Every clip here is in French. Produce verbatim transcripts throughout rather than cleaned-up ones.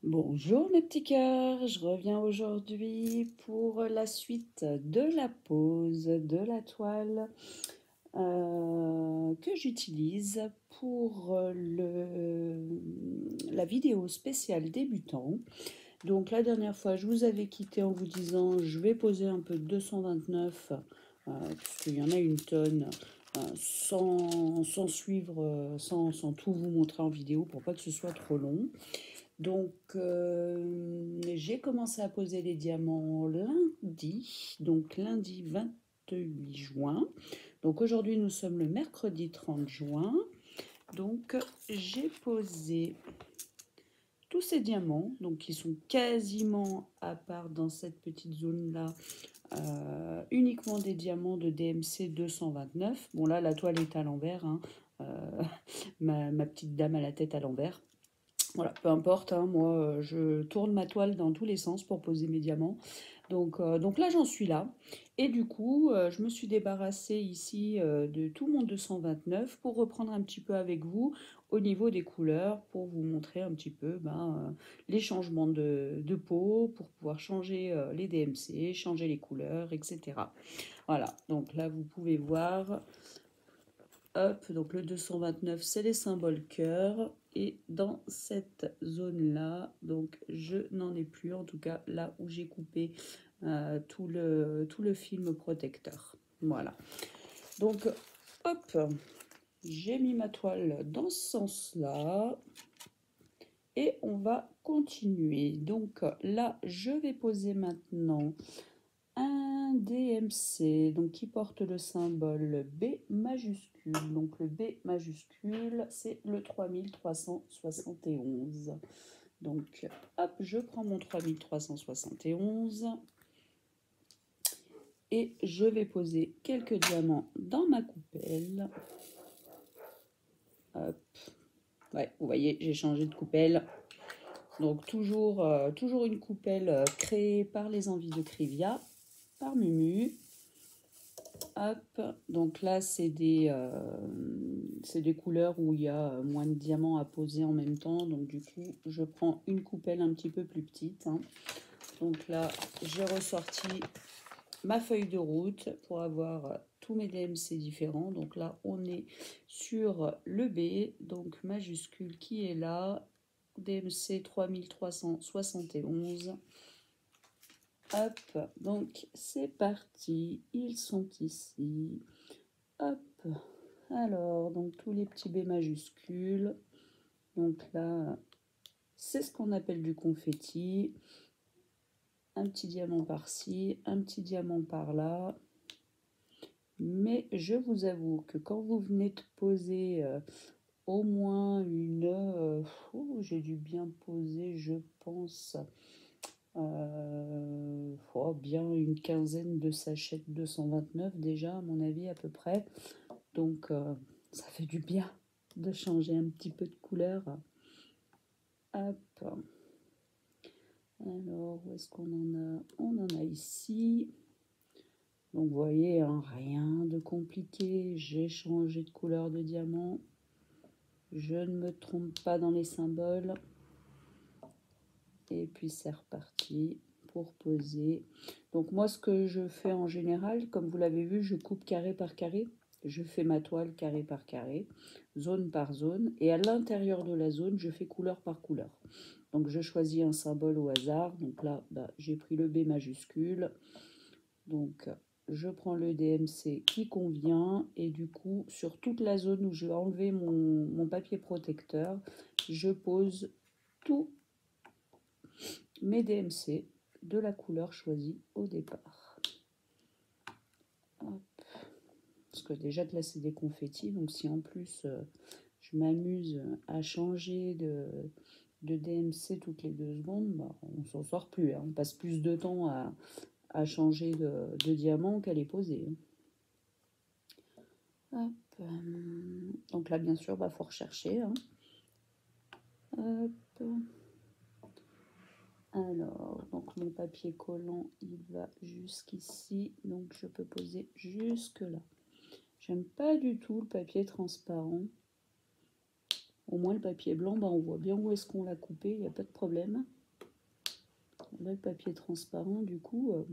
Bonjour mes petits cœurs, je reviens aujourd'hui pour la suite de la pose de la toile euh, que j'utilise pour le, la vidéo spéciale débutant. Donc la dernière fois je vous avais quitté en vous disant je vais poser un peu de deux cent vingt-neuf euh, puisqu'il y en a une tonne euh, sans, sans suivre, sans, sans tout vous montrer en vidéo pour pas que ce soit trop long. Donc, euh, j'ai commencé à poser les diamants lundi, donc lundi vingt-huit juin. Donc aujourd'hui, nous sommes le mercredi trente juin. Donc, j'ai posé tous ces diamants, donc qui sont quasiment, à part dans cette petite zone-là, euh, uniquement des diamants de D M C deux cent vingt-neuf. Bon là, la toile est à l'envers, hein. euh, ma, ma petite dame à la tête à l'envers. Voilà, peu importe, hein, moi je tourne ma toile dans tous les sens pour poser mes diamants. Donc, euh, donc là j'en suis là. Et du coup, euh, je me suis débarrassée ici euh, de tout mon deux cent vingt-neuf pour reprendre un petit peu avec vous au niveau des couleurs, pour vous montrer un petit peu ben, euh, les changements de, de peau, pour pouvoir changer euh, les D M C, changer les couleurs, et cetera. Voilà, donc là vous pouvez voir. Hop, donc le deux cent vingt-neuf, c'est les symboles cœur. Et dans cette zone-là, donc je n'en ai plus, en tout cas là où j'ai coupé euh, tout, le, tout le film protecteur. Voilà. Donc, hop, j'ai mis ma toile dans ce sens-là. Et on va continuer. Donc là, je vais poser maintenant un D M C, donc qui porte le symbole B majuscule. Donc le B majuscule, c'est le trois mille trois cent soixante et onze. Donc hop, je prends mon trois mille trois cent soixante et onze et je vais poser quelques diamants dans ma coupelle. Hop. Ouais, vous voyez, j'ai changé de coupelle. Donc toujours, euh, toujours une coupelle euh, créée par les envies de Krivia, par Mumu. Hop, donc là c'est des, euh, c'est des couleurs où il y a moins de diamants à poser en même temps. Donc du coup, je prends une coupelle un petit peu plus petite, hein. Donc là, j'ai ressorti ma feuille de route pour avoir tous mes D M C différents. Donc là, on est sur le B, donc majuscule qui est là, D M C trois mille trois cent soixante et onze. Hop, donc c'est parti, ils sont ici. Hop, alors, donc tous les petits B majuscules. Donc là, c'est ce qu'on appelle du confetti. Un petit diamant par-ci, un petit diamant par-là. Mais je vous avoue que quand vous venez de poser euh, au moins une... Euh, oh, j'ai dû bien poser, je pense... Euh, oh, bien une quinzaine de sachets de deux cent vingt-neuf déjà, à mon avis, à peu près. Donc, euh, ça fait du bien de changer un petit peu de couleur. Hop. Alors, où est-ce qu'on en a? On en a ici. Donc, vous voyez, hein, rien de compliqué. J'ai changé de couleur de diamant. Je ne me trompe pas dans les symboles. Et puis, c'est reparti pour poser. Donc, moi, ce que je fais en général, comme vous l'avez vu, je coupe carré par carré. Je fais ma toile carré par carré, zone par zone. Et à l'intérieur de la zone, je fais couleur par couleur. Donc, je choisis un symbole au hasard. Donc là, bah, j'ai pris le B majuscule. Donc, je prends le D M C qui convient. Et du coup, sur toute la zone où je vais enlever mon, mon papier protecteur, je pose tous mes D M C de la couleur choisie au départ. Hop. Parce que déjà, de là, c'est des confettis. Donc, si en plus, euh, je m'amuse à changer de... de D M C toutes les deux secondes, bah, on s'en sort plus, hein. On passe plus de temps à, à changer de, de diamant qu'à les poser. Hop. Donc là, bien sûr, il bah, faut rechercher, hein. Hop. Alors, donc mon papier collant, il va jusqu'ici, donc je peux poser jusque là. J'aime pas du tout le papier transparent. Au moins le papier blanc, bah, on voit bien où est-ce qu'on l'a coupé, il n'y a pas de problème. Là, le papier transparent, du coup, euh,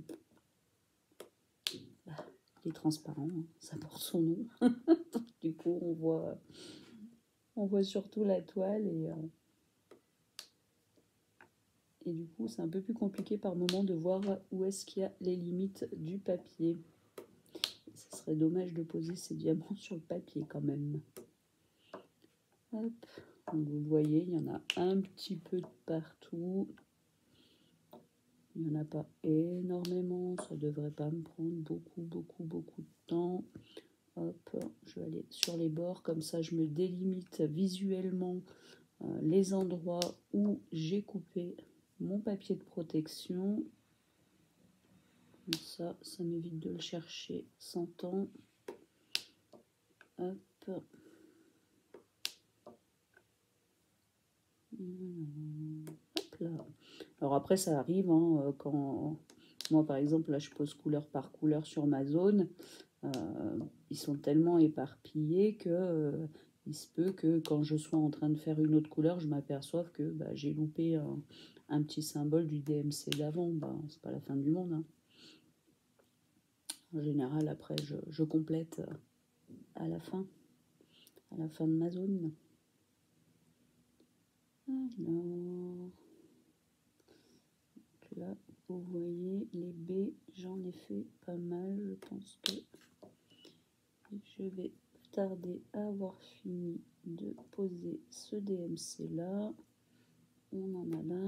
bah, il est transparent, hein, ça porte son nom. Du coup, on voit, on voit surtout la toile et, euh, et du coup, c'est un peu plus compliqué par moment de voir où est-ce qu'il y a les limites du papier. Ce serait dommage de poser ces diamants sur le papier quand même. Hop. Donc vous voyez, il y en a un petit peu de partout. Il n'y en a pas énormément, ça ne devrait pas me prendre beaucoup, beaucoup, beaucoup de temps. Hop, je vais aller sur les bords, comme ça je me délimite visuellement euh, les endroits où j'ai coupé mon papier de protection. Comme ça, ça m'évite de le chercher sans temps. Hop. Hop là. Alors après, ça arrive hein, quand moi, par exemple, là, je pose couleur par couleur sur ma zone. Euh, ils sont tellement éparpillés que euh, il se peut que quand je sois en train de faire une autre couleur, je m'aperçoive que bah, j'ai loupé un, un petit symbole du D M C d'avant. Bah, c'est pas la fin du monde. Hein. En général, après, je, je complète à la fin, à la fin de ma zone. Alors, là, vous voyez, les B, j'en ai fait pas mal. Je pense que je vais tarder à avoir fini de poser ce D M C là. On en a là.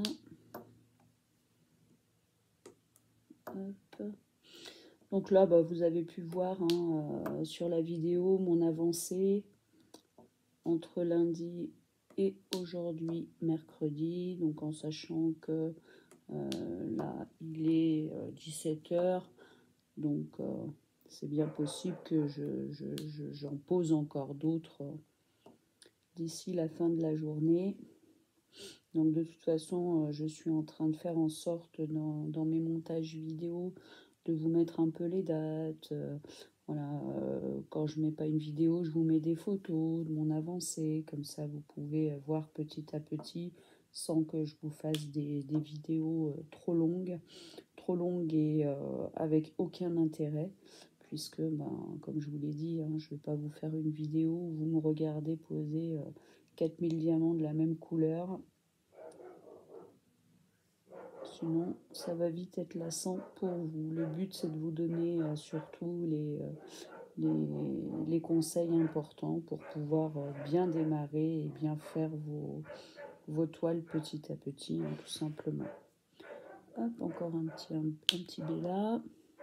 Hop. Donc là, bah, vous avez pu voir hein, euh, sur la vidéo mon avancée entre lundi et aujourd'hui, mercredi. Donc en sachant que euh, là, il est euh, dix-sept heures. Donc euh, c'est bien possible que je, je, je, j'en pose encore d'autres euh, d'ici la fin de la journée. Donc de toute façon, euh, je suis en train de faire en sorte dans, dans mes montages vidéo de vous mettre un peu les dates. Euh, voilà, euh, quand je mets pas une vidéo, je vous mets des photos de mon avancée. Comme ça, vous pouvez voir petit à petit sans que je vous fasse des, des vidéos euh, trop longues, trop longues et euh, avec aucun intérêt. Puisque, ben, comme je vous l'ai dit, hein, je ne vais pas vous faire une vidéo où vous me regardez poser euh, quatre mille diamants de la même couleur. Sinon, ça va vite être lassant pour vous. Le but, c'est de vous donner euh, surtout les, euh, les, les conseils importants pour pouvoir euh, bien démarrer et bien faire vos, vos toiles petit à petit, hein, tout simplement. Hop, encore un petit, un, un petit B là.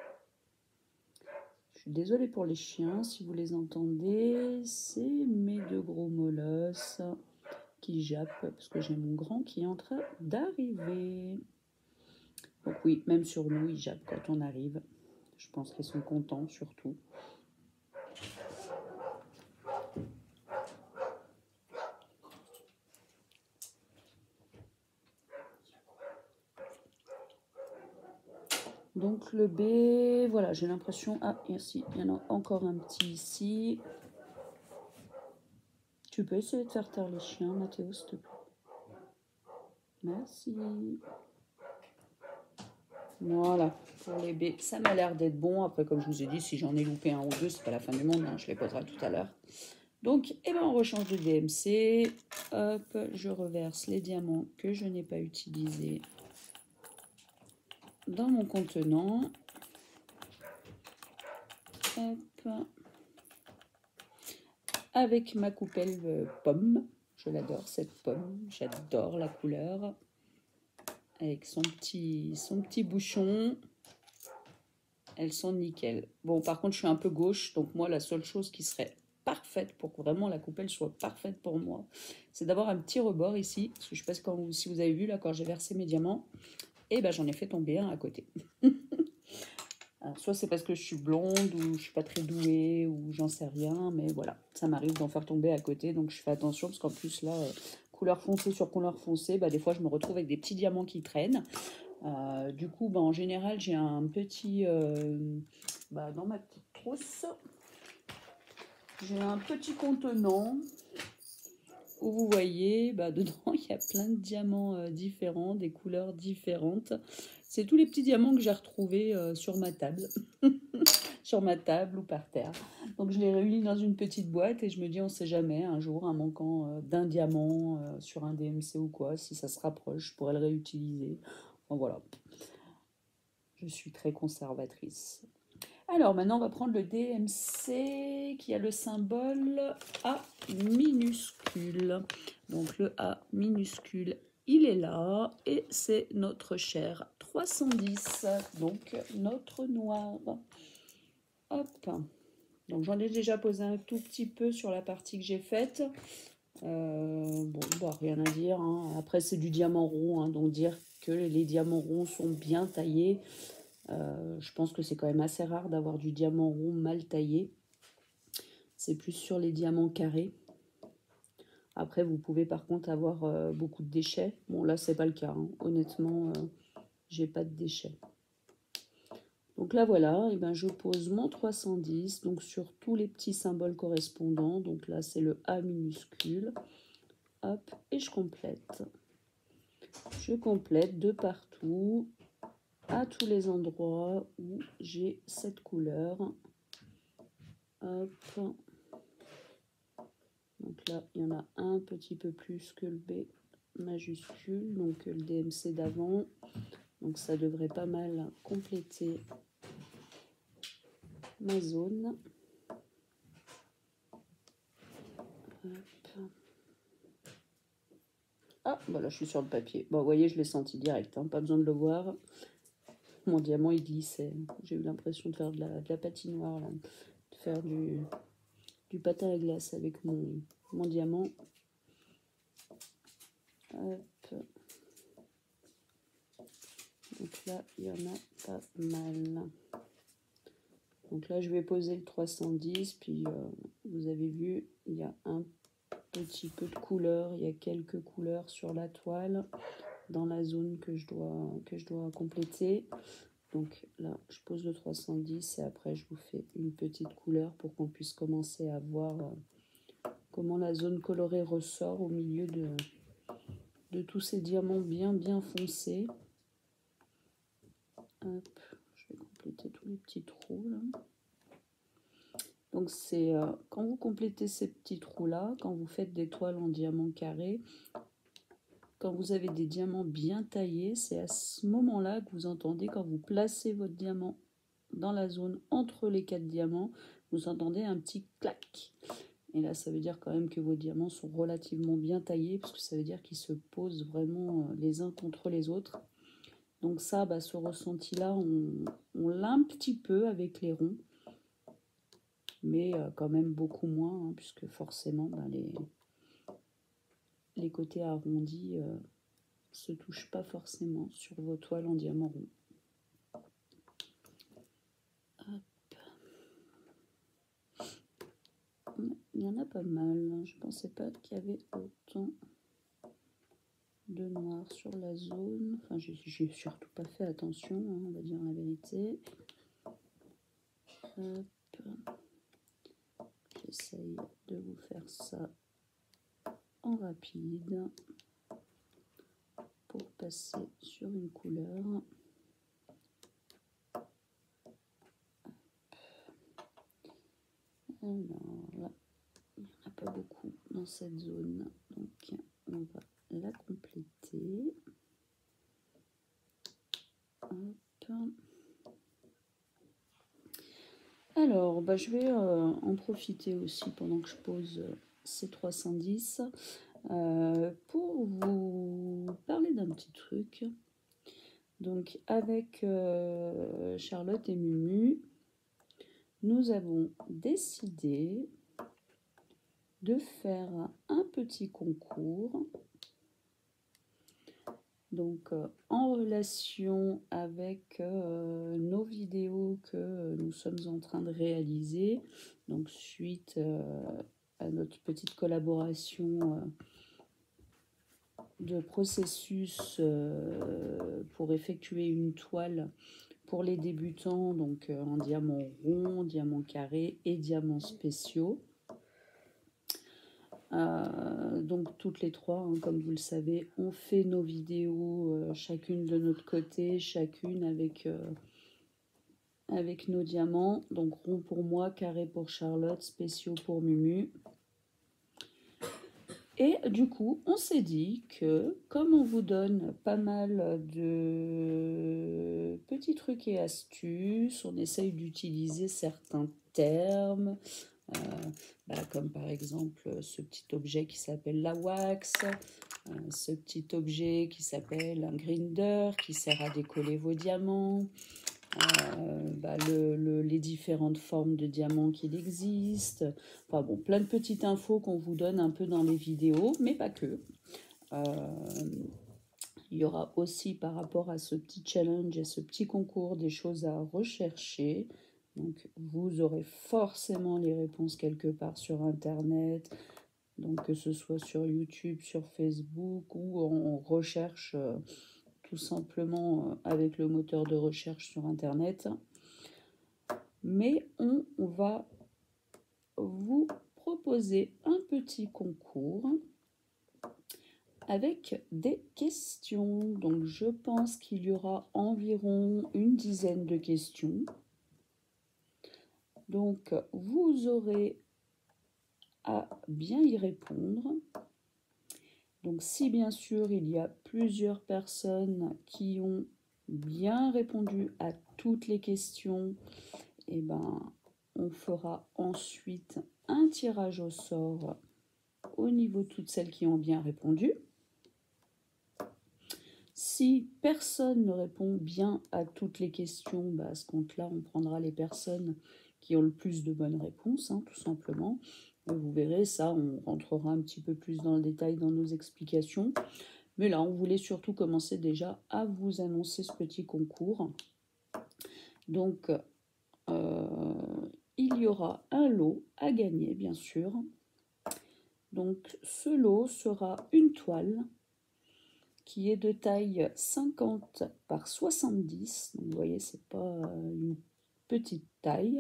Je suis désolée pour les chiens, si vous les entendez. C'est mes deux gros molosses qui jappent parce que j'ai mon grand qui est en train d'arriver. Donc oui, même sur nous, ils jappent quand on arrive. Je pense qu'ils sont contents, surtout. Donc le B, voilà, j'ai l'impression... Ah, ici, il y en a encore un petit ici. Tu peux essayer de faire taire les chiens, Mathéo, s'il te plaît. Merci. Voilà, pour les B, ça m'a l'air d'être bon. Après, comme je vous ai dit, si j'en ai loupé un ou deux, c'est pas la fin du monde, hein, je les poserai tout à l'heure. Donc, eh ben, on rechange de D M C. Hop, je reverse les diamants que je n'ai pas utilisés dans mon contenant. Hop. Avec ma coupelle euh, pomme. Je l'adore, cette pomme. J'adore la couleur. Avec son petit, son petit bouchon. Elles sont nickel. Bon, par contre, je suis un peu gauche. Donc, moi, la seule chose qui serait parfaite pour que vraiment la coupelle soit parfaite pour moi, c'est d'avoir un petit rebord ici. Parce que je ne sais pas si, quand vous, si vous avez vu, là, quand j'ai versé mes diamants, et ben j'en ai fait tomber un à côté. Alors, soit c'est parce que je suis blonde, ou je suis pas très douée, ou j'en sais rien, mais voilà, ça m'arrive d'en faire tomber à côté, donc je fais attention, parce qu'en plus, là, euh, couleur foncée sur couleur foncée, bah, des fois, je me retrouve avec des petits diamants qui traînent. Euh, du coup, bah, en général, j'ai un petit... Euh, bah, dans ma petite trousse, j'ai un petit contenant où vous voyez, bah, dedans, il y a plein de diamants euh, différents, des couleurs différentes. C'est tous les petits diamants que j'ai retrouvés euh, sur ma table, sur ma table ou par terre. Donc je les réunis dans une petite boîte et je me dis, on ne sait jamais, un jour, un manquant euh, d'un diamant euh, sur un D M C ou quoi, si ça se rapproche, je pourrais le réutiliser. Enfin, voilà, je suis très conservatrice. Alors maintenant, on va prendre le D M C qui a le symbole A minuscule. Donc le A minuscule, il est là et c'est notre cher trois cent dix, donc notre noir. Hop. Donc j'en ai déjà posé un tout petit peu sur la partie que j'ai faite. Euh, bon, bah, rien à dire. Hein. Après, c'est du diamant rond, hein, donc dire que les diamants ronds sont bien taillés. Euh, je pense que c'est quand même assez rare d'avoir du diamant rond mal taillé. C'est plus sur les diamants carrés. Après, vous pouvez par contre avoir euh, beaucoup de déchets. Bon, là, c'est pas le cas. Hein. Honnêtement, euh, j'ai pas de déchets. Donc là, voilà, et ben, je pose mon trois cent dix donc sur tous les petits symboles correspondants. Donc là, c'est le A minuscule. Hop, et je complète. Je complète de partout, à tous les endroits où j'ai cette couleur. Hop. Donc là, il y en a un petit peu plus que le B majuscule, donc le D M C d'avant. Donc ça devrait pas mal compléter ma zone. Hop. Ah, voilà, je suis sur le papier. Bon, vous voyez, je l'ai senti direct, hein, pas besoin de le voir. Mon diamant, il glissait. J'ai eu l'impression de faire de la, de la patinoire, là. De faire du, du patin à glace avec mon, mon diamant. Hop. Donc là, il y en a pas mal. Donc là, je vais poser le trois cent dix, puis euh, vous avez vu, il y a un petit peu de couleur, il y a quelques couleurs sur la toile, dans la zone que je dois, que je dois compléter. Donc là, je pose le trois cent dix et après, je vous fais une petite couleur pour qu'on puisse commencer à voir euh, comment la zone colorée ressort au milieu de, de tous ces diamants bien, bien foncés. Hop, je vais compléter tous les petits trous là. Donc c'est euh, quand vous complétez ces petits trous là, quand vous faites des toiles en diamant carré, quand vous avez des diamants bien taillés, c'est à ce moment là que vous entendez, quand vous placez votre diamant dans la zone entre les quatre diamants, vous entendez un petit clac. Et là ça veut dire quand même que vos diamants sont relativement bien taillés, parce que ça veut dire qu'ils se posent vraiment les uns contre les autres. Donc ça, bah, ce ressenti là, on, on l'a un petit peu avec les ronds, mais euh, quand même beaucoup moins, hein, puisque forcément ben, les, les côtés arrondis euh, se touchent pas forcément sur vos toiles en diamant rond. Hop. Il y en a pas mal, hein. Je pensais pas qu'il y avait autant de noir sur la zone. Enfin, j'ai surtout pas fait attention, hein, on va dire la vérité. Hop. J'essaye de vous faire ça en rapide pour passer sur une couleur. Alors là, il n'y en a pas beaucoup dans cette zone, donc on va la compléter. Hop. Alors, bah, je vais euh, en profiter aussi pendant que je pose euh, ces trois cent dix euh, pour vous parler d'un petit truc. Donc, avec euh, Charlotte et Mumu, nous avons décidé de faire un petit concours. Donc, euh, en relation avec euh, nos vidéos que nous sommes en train de réaliser, donc suite euh, à notre petite collaboration euh, de processus euh, pour effectuer une toile pour les débutants, donc euh, en diamant rond, diamant carré et diamants spéciaux. Euh, donc toutes les trois, hein, comme vous le savez, on fait nos vidéos euh, chacune de notre côté, chacune avec, euh, avec nos diamants. Donc rond pour moi, carré pour Charlotte, spéciaux pour Mumu. Et du coup, on s'est dit que comme on vous donne pas mal de petits trucs et astuces, on essaye d'utiliser certains termes, euh, bah, comme par exemple ce petit objet qui s'appelle la wax, euh, ce petit objet qui s'appelle un grinder qui sert à décoller vos diamants, euh, bah, le, le, les différentes formes de diamants qu'il existe. Enfin bon, plein de petites infos qu'on vous donne un peu dans les vidéos, mais pas que. Euh, il y aura aussi par rapport à ce petit challenge et ce petit concours des choses à rechercher. Donc vous aurez forcément les réponses quelque part sur internet, donc que ce soit sur YouTube, sur Facebook ou en recherche euh, tout simplement avec le moteur de recherche sur internet. Mais on va vous proposer un petit concours avec des questions. Donc je pense qu'il y aura environ une dizaine de questions. Donc vous aurez à bien y répondre. Donc si bien sûr il y a plusieurs personnes qui ont bien répondu à toutes les questions, et eh ben on fera ensuite un tirage au sort au niveau de toutes celles qui ont bien répondu. Si personne ne répond bien à toutes les questions, bah à ce compte-là, on prendra les personnes qui ont le plus de bonnes réponses, hein, tout simplement. Et vous verrez, ça, on rentrera un petit peu plus dans le détail dans nos explications. Mais là, on voulait surtout commencer déjà à vous annoncer ce petit concours. Donc, euh, il y aura un lot à gagner, bien sûr. Donc, ce lot sera une toile qui est de taille cinquante par soixante-dix. Donc, vous voyez, c'est pas une petite taille.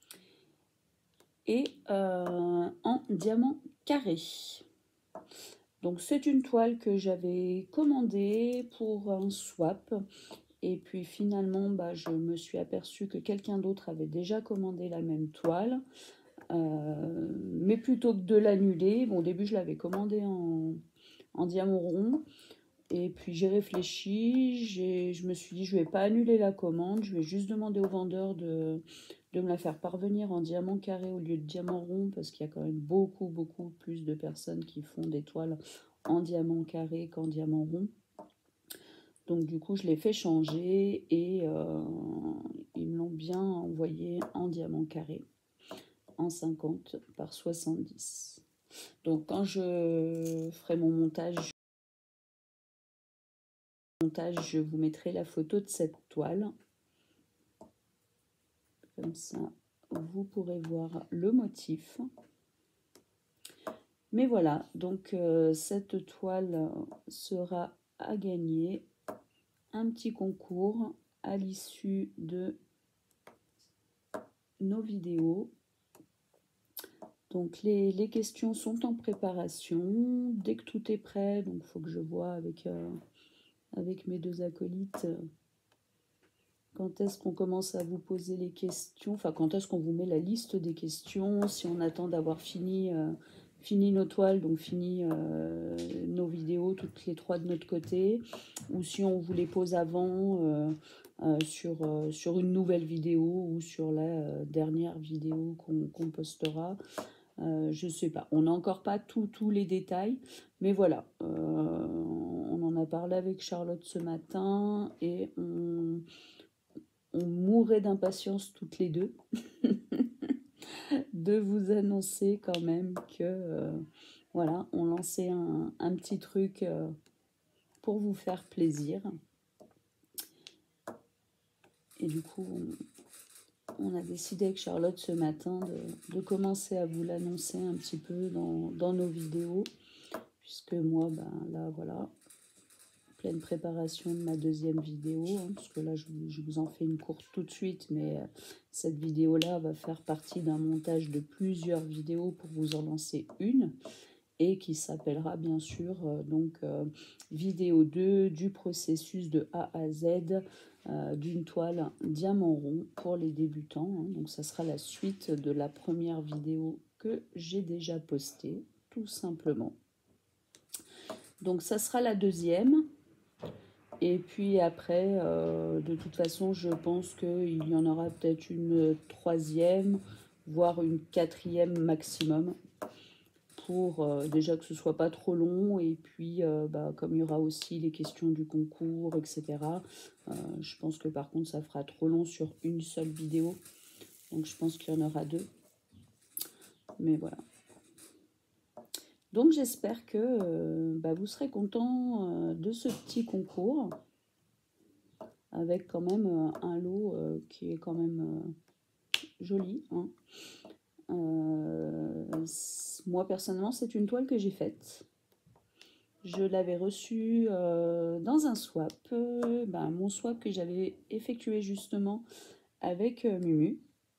Et euh, en diamant carré. Donc, c'est une toile que j'avais commandée pour un swap. Et puis finalement, bah, je me suis aperçue que quelqu'un d'autre avait déjà commandé la même toile. Euh, mais plutôt que de l'annuler, bon, au début, je l'avais commandée en, en diamant rond. Et puis j'ai réfléchi, je me suis dit je ne vais pas annuler la commande, je vais juste demander au vendeur de, de me la faire parvenir en diamant carré au lieu de diamant rond, parce qu'il y a quand même beaucoup, beaucoup plus de personnes qui font des toiles en diamant carré qu'en diamant rond. Donc du coup je l'ai fait changer et euh, ils me l'ont bien envoyé en diamant carré, en cinquante par soixante-dix. Donc quand je ferai mon montage, je vous mettrai la photo de cette toile. Comme ça, vous pourrez voir le motif. Mais voilà, donc euh, cette toile sera à gagner. Un petit concours à l'issue de nos vidéos. Donc les, les questions sont en préparation. Dès que tout est prêt, donc il faut que je vois avec, euh, avec mes deux acolytes quand est-ce qu'on commence à vous poser les questions, enfin quand est-ce qu'on vous met la liste des questions, si on attend d'avoir fini, euh, fini nos toiles, donc fini euh, nos vidéos toutes les trois de notre côté, ou si on vous les pose avant euh, euh, sur, euh, sur une nouvelle vidéo ou sur la euh, dernière vidéo qu'on qu'on postera. Euh, je sais pas, on n'a encore pas tous les détails, mais voilà, euh, on en a parlé avec Charlotte ce matin et on on mourrait d'impatience toutes les deux de vous annoncer quand même que euh, voilà, on lançait un, un petit truc euh, pour vous faire plaisir. Et du coup, on, on a décidé avec Charlotte ce matin de, de commencer à vous l'annoncer un petit peu dans, dans nos vidéos, puisque moi, ben là, voilà, pleine préparation de ma deuxième vidéo, hein, parce que là je, je vous en fais une courte tout de suite, mais euh, cette vidéo là va faire partie d'un montage de plusieurs vidéos pour vous en lancer une. et qui s'appellera bien sûr euh, donc euh, vidéo deux du processus de A à Z euh, d'une toile diamant rond pour les débutants. Hein. Donc ça sera la suite de la première vidéo que j'ai déjà postée, tout simplement. Donc ça sera la deuxième. Et puis après, euh, de toute façon, je pense qu'il y en aura peut-être une troisième, voire une quatrième maximum, pour euh, déjà que ce soit pas trop long. Et puis, euh, bah, comme il y aura aussi les questions du concours, et cetera, euh, je pense que par contre, ça fera trop long sur une seule vidéo. Donc je pense qu'il y en aura deux. Mais voilà. Donc j'espère que euh, bah, vous serez contents euh, de ce petit concours, avec quand même euh, un lot euh, qui est quand même euh, joli. Hein. Euh, moi personnellement, c'est une toile que j'ai faite. Je l'avais reçue euh, dans un swap, euh, ben, mon swap que j'avais effectué justement avec euh, Mumu.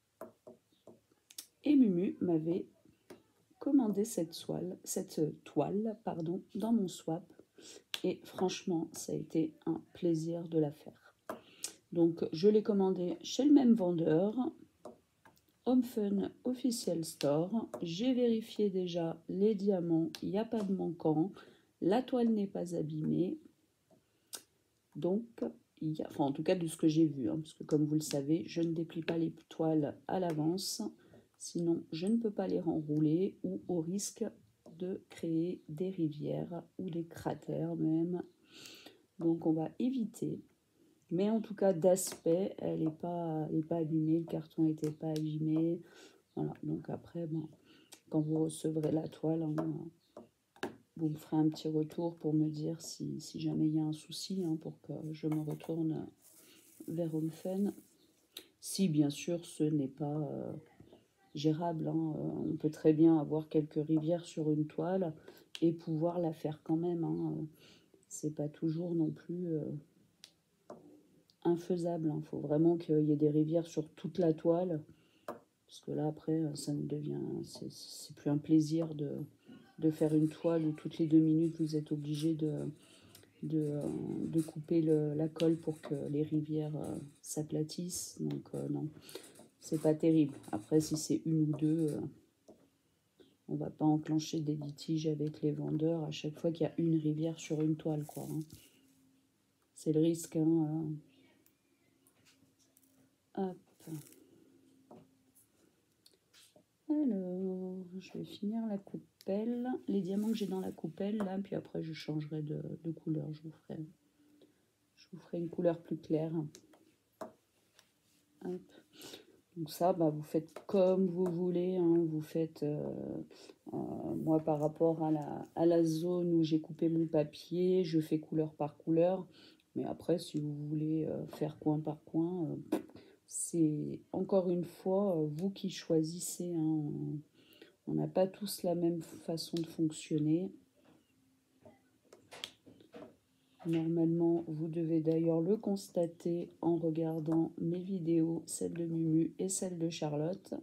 Et Mumu m'avait commandé cette toile, cette toile pardon, dans mon swap. Et franchement, ça a été un plaisir de la faire. Donc, je l'ai commandée chez le même vendeur, Home Fun Official Store. J'ai vérifié déjà les diamants, il n'y a pas de manquant. La toile n'est pas abîmée. Donc, il y a, enfin, en tout cas de ce que j'ai vu, hein, parce que comme vous le savez, je ne déplie pas les toiles à l'avance. Sinon, je ne peux pas les renrouler ou au risque de créer des rivières ou des cratères même. Donc, on va éviter. Mais en tout cas, d'aspect, elle n'est pas, elle est pas abîmée, le carton n'était pas abîmé. Voilà, donc après, bon, quand vous recevrez la toile, hein, vous me ferez un petit retour pour me dire si, si jamais il y a un souci, hein, pour que je me retourne vers Home Fun. Si bien sûr ce n'est pas euh, gérable, hein, euh, on peut très bien avoir quelques rivières sur une toile et pouvoir la faire quand même. Hein, euh, c'est pas toujours non plus euh, infaisable. Il hein, faut vraiment qu'il y ait des rivières sur toute la toile, parce que là après ça ne devient, c'est plus un plaisir de, de faire une toile où toutes les deux minutes vous êtes obligé de De, euh, de couper le, la colle pour que les rivières euh, s'aplatissent. Donc euh, non, c'est pas terrible. Après, si c'est une ou deux, euh, on va pas enclencher des litiges avec les vendeurs à chaque fois qu'il y a une rivière sur une toile, quoi. Hein. C'est le risque. Hein, euh. Hop. Alors, je vais finir la coupelle. Les diamants que j'ai dans la coupelle, là, puis après je changerai de, de couleur. Je vous ferai, je vous ferai une couleur plus claire. Hop. Donc ça, bah, vous faites comme vous voulez. Hein. Vous faites, euh, euh, moi par rapport à la, à la zone où j'ai coupé mon papier, je fais couleur par couleur. Mais après, si vous voulez euh, faire coin par coin, euh, c'est encore une fois euh, vous qui choisissez. Hein. On n'a pas tous la même façon de fonctionner. Normalement, vous devez d'ailleurs le constater en regardant mes vidéos, celle de Mumu et celle de Charlotte.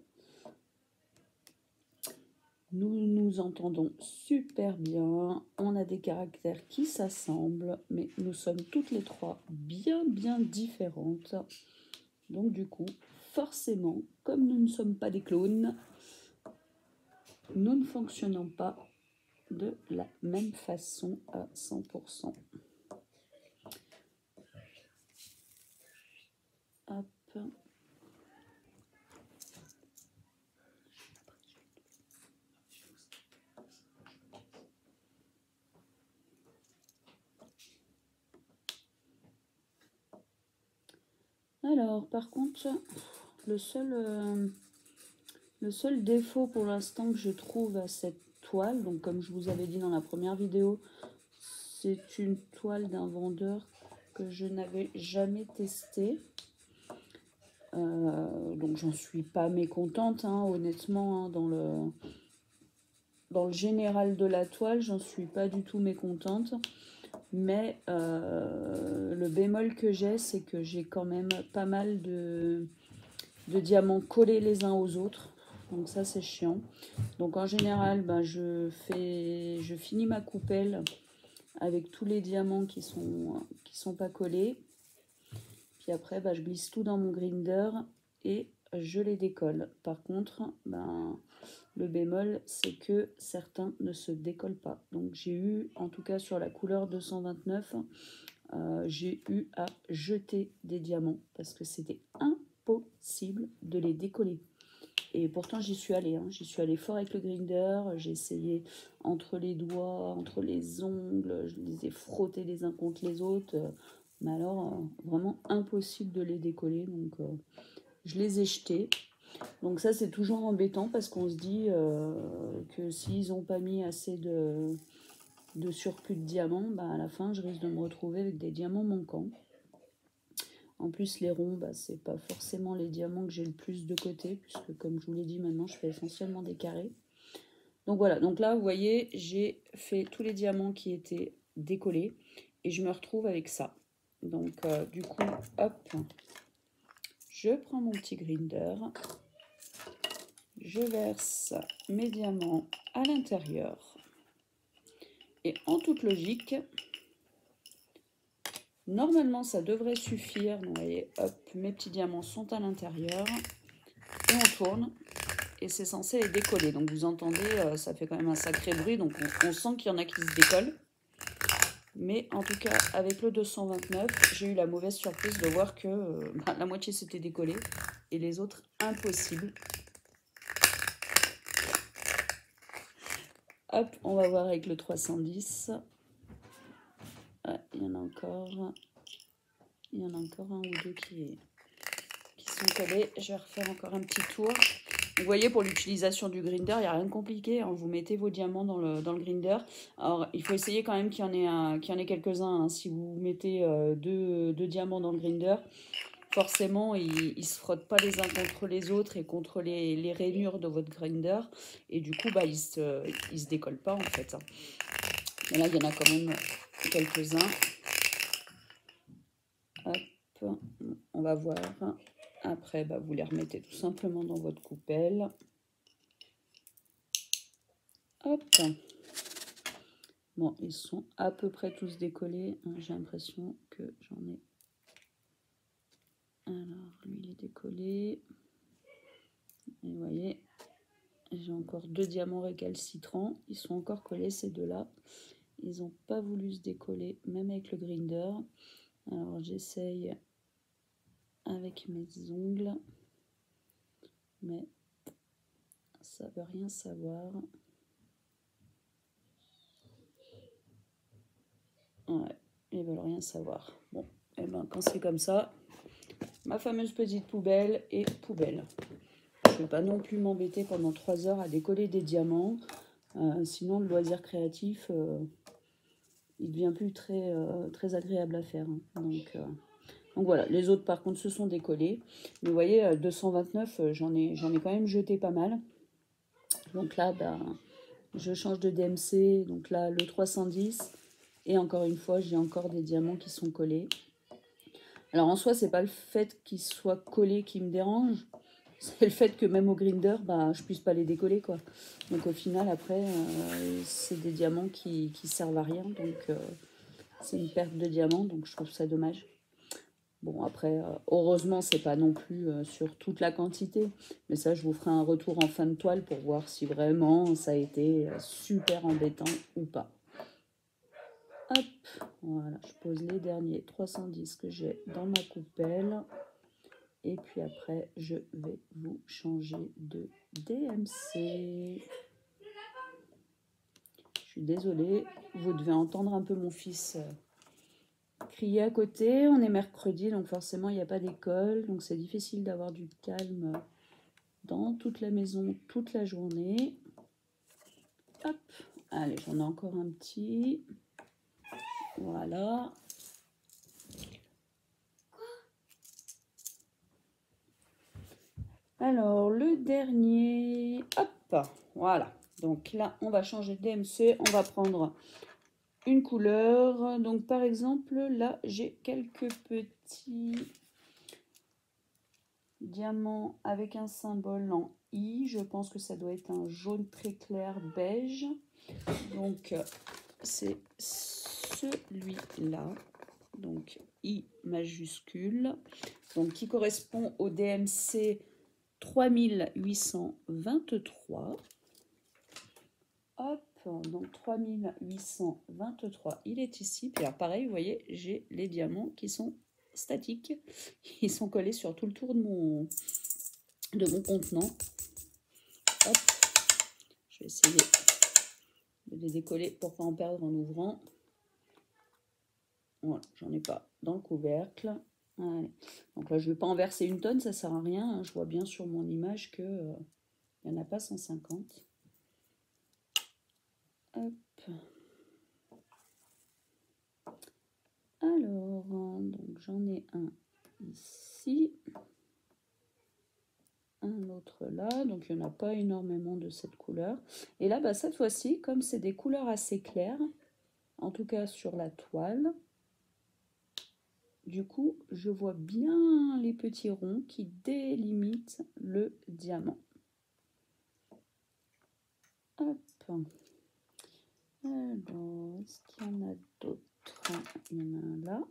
Nous nous entendons super bien, on a des caractères qui s'assemblent, mais nous sommes toutes les trois bien bien différentes. Donc du coup, forcément, comme nous ne sommes pas des clones, nous ne fonctionnons pas de la même façon à cent pour cent. Hop. Alors, par contre, le seul, euh, le seul défaut pour l'instant que je trouve à cette toile, donc comme je vous avais dit dans la première vidéo, c'est une toile d'un vendeur que je n'avais jamais testé. Euh, donc j'en suis pas mécontente, hein, honnêtement, hein, dans le, dans le général de la toile, j'en suis pas du tout mécontente. Mais euh, le bémol que j'ai, c'est que j'ai quand même pas mal de, de diamants collés les uns aux autres. Donc ça c'est chiant. Donc en général, ben, je fais, je finis ma coupelle avec tous les diamants qui sont, qui sont pas collés. Puis après, ben, je glisse tout dans mon grinder et je les décolle. Par contre, ben, le bémol, c'est que certains ne se décollent pas. Donc j'ai eu, en tout cas sur la couleur deux cent vingt-neuf, euh, j'ai eu à jeter des diamants parce que c'était impossible de les décoller. Et pourtant j'y suis allée, hein. J'y suis allée fort avec le grinder, j'ai essayé entre les doigts, entre les ongles, je les ai frottés les uns contre les autres. Mais alors, euh, vraiment impossible de les décoller, donc euh, je les ai jetés. Donc ça c'est toujours embêtant parce qu'on se dit euh, que s'ils n'ont pas mis assez de, de surplus de diamants, bah à la fin je risque de me retrouver avec des diamants manquants. En plus les ronds, bah, c'est pas forcément les diamants que j'ai le plus de côté, puisque comme je vous l'ai dit maintenant je fais essentiellement des carrés. Donc voilà, donc là vous voyez j'ai fait tous les diamants qui étaient décollés et je me retrouve avec ça. Donc euh, du coup hop, je prends mon petit grinder. Je verse mes diamants à l'intérieur. Et en toute logique, normalement ça devrait suffire. Donc, vous voyez, hop, mes petits diamants sont à l'intérieur. Et on tourne. Et c'est censé les décoller. Donc vous entendez, ça fait quand même un sacré bruit. Donc on, on sent qu'il y en a qui se décollent. Mais en tout cas, avec le deux cent vingt-neuf, j'ai eu la mauvaise surprise de voir que euh, bah, la moitié s'était décollée. Et les autres, impossible. Hop, on va voir avec le trois cent dix. Ah, il y en a encore. Il y en a encore un ou deux qui, qui sont collés. Je vais refaire encore un petit tour. Vous voyez, pour l'utilisation du grinder, il n'y a rien de compliqué, hein. Vous mettez vos diamants dans le, dans le grinder. Alors, il faut essayer quand même qu'il y en ait, un, qu'il y en ait quelques-uns, hein. Si vous mettez euh, deux, deux diamants dans le grinder, forcément, ils ne se frottent pas les uns contre les autres et contre les, les rainures de votre grinder. Et du coup, bah, ils ne se, ils se décollent pas, en fait. Mais là, il y en a quand même quelques-uns. Hop, on va voir. Après, bah, vous les remettez tout simplement dans votre coupelle. Hop. Bon, ils sont à peu près tous décollés. J'ai l'impression que j'en ai... Alors, lui, il est décollé. Et vous voyez, j'ai encore deux diamants récalcitrants. Ils sont encore collés, ces deux-là. Ils n'ont pas voulu se décoller, même avec le grinder. Alors, j'essaye avec mes ongles. Mais ça veut rien savoir. Ouais, ils veulent rien savoir. Bon, et ben quand c'est comme ça, ma fameuse petite poubelle et poubelle. Je ne vais pas non plus m'embêter pendant trois heures à décoller des diamants. Euh, sinon, le loisir créatif, euh, il devient plus très, euh, très agréable à faire. Hein. Donc, euh, donc voilà, les autres par contre se sont décollés. Mais vous voyez, deux cent vingt-neuf, j'en ai, j'en ai quand même jeté pas mal. Donc là, bah, je change de D M C. Donc là, le trois cent dix. Et encore une fois, j'ai encore des diamants qui sont collés. Alors en soi, c'est pas le fait qu'ils soient collés qui me dérange. C'est le fait que même au grinder, bah, je puisse pas les décoller, quoi. Donc au final, après, euh, c'est des diamants qui, qui servent à rien. Donc euh, c'est une perte de diamants. Donc je trouve ça dommage. Bon, après, euh, heureusement, c'est pas non plus euh, sur toute la quantité. Mais ça, je vous ferai un retour en fin de toile pour voir si vraiment ça a été euh, super embêtant ou pas. Hop, voilà, je pose les derniers trois cent dix que j'ai dans ma coupelle. Et puis après, je vais vous changer de D M C. Je suis désolée, vous devez entendre un peu mon fils crier à côté. On est mercredi, donc forcément, il n'y a pas d'école. Donc c'est difficile d'avoir du calme dans toute la maison, toute la journée. Hop, allez, j'en ai encore un petit. Voilà. Alors, le dernier, hop, voilà. Donc là, on va changer de D M C, on va prendre une couleur. Donc par exemple, là, j'ai quelques petits diamants avec un symbole en I, je pense que ça doit être un jaune très clair beige. Donc, c'est celui-là. Donc, I majuscule. Donc, qui correspond au D M C trois mille huit cent vingt-trois. Hop, donc trois mille huit cent vingt-trois, il est ici. Puis alors, pareil, vous voyez, j'ai les diamants qui sont statiques. Ils sont collés sur tout le tour de mon, de mon contenant. Hop, je vais essayer de les décoller pour ne pas en perdre en ouvrant. Voilà, j'en ai pas dans le couvercle. Allez. Donc là, je ne vais pas en verser une tonne, ça ne sert à rien. Hein. Je vois bien sur mon image qu'il euh, n'y en a pas cent cinquante. Hop. Alors, donc j'en ai un ici. Un autre là. Donc, il n'y en a pas énormément de cette couleur. Et là, bah, cette fois-ci, comme c'est des couleurs assez claires, en tout cas sur la toile, du coup, je vois bien les petits ronds qui délimitent le diamant. Hop. Alors, est-ce qu'il y en a d'autres? Il y en a un là.